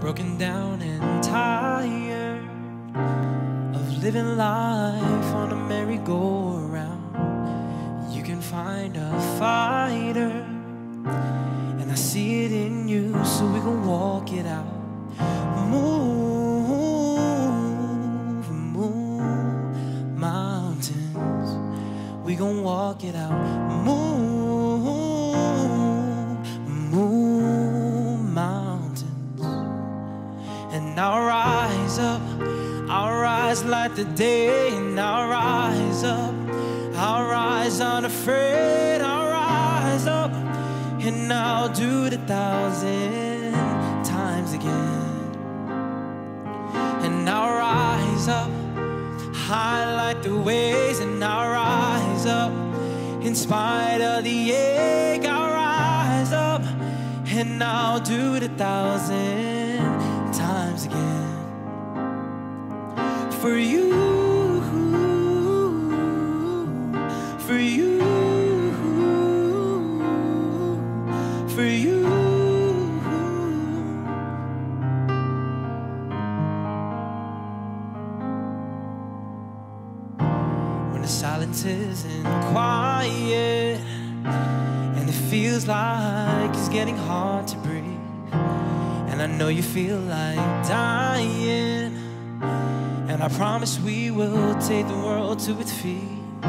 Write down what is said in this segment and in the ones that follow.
broken down and tired of living life on a merry-go-round. You can find a fighter, and I see it in you, so we gon' walk it out. Move, move mountains. We gon' walk it out. Move, move mountains. And I'll rise up, I'll rise like the day, and I'll rise up, I'll rise unafraid, I'll rise up, and I'll do it 1,000 times again. And I'll rise up, high like the waves, and I'll rise up, in spite of the ache, I'll rise up, and I'll do it 1,000 times again. For you, for you, for you. When the silence isn't quiet and it feels like it's getting hard to breathe, and I know you feel like dying, and I promise we will take the world to its feet.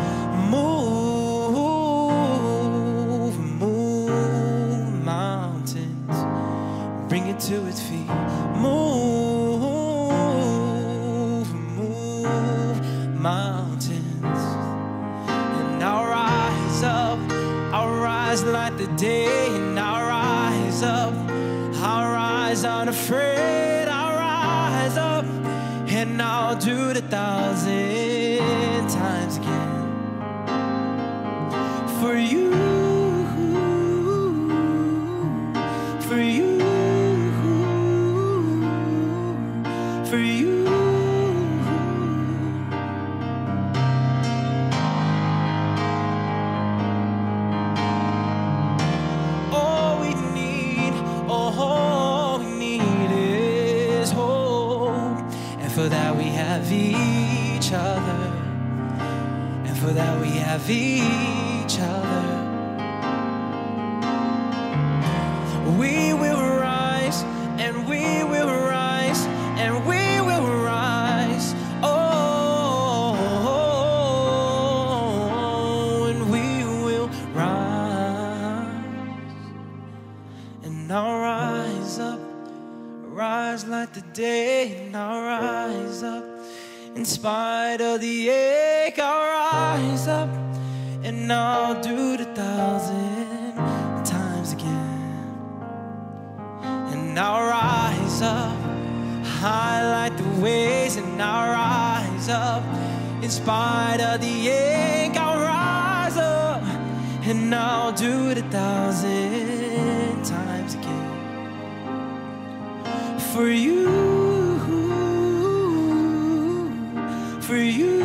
Move, move mountains, bring it to its feet. Move, move mountains. And I'll rise like the day, and I'll rise up, I'll rise unafraid, I'll rise up, and I'll do it 1,000 times again. For you, for you, for you. All we need is hope, and for that we have each other, and for that we have each other. We will rise, and we will rise, and we will rise. Oh, and we will rise. And I'll rise up, rise like the day, and I'll rise up, in spite of the ache, I'll rise up, and I'll do it 1,000 times again. And I'll rise up, high like the waves, and I'll rise up, in spite of the ache, I'll rise up, and I'll do it 1,000 times again. For you, for you.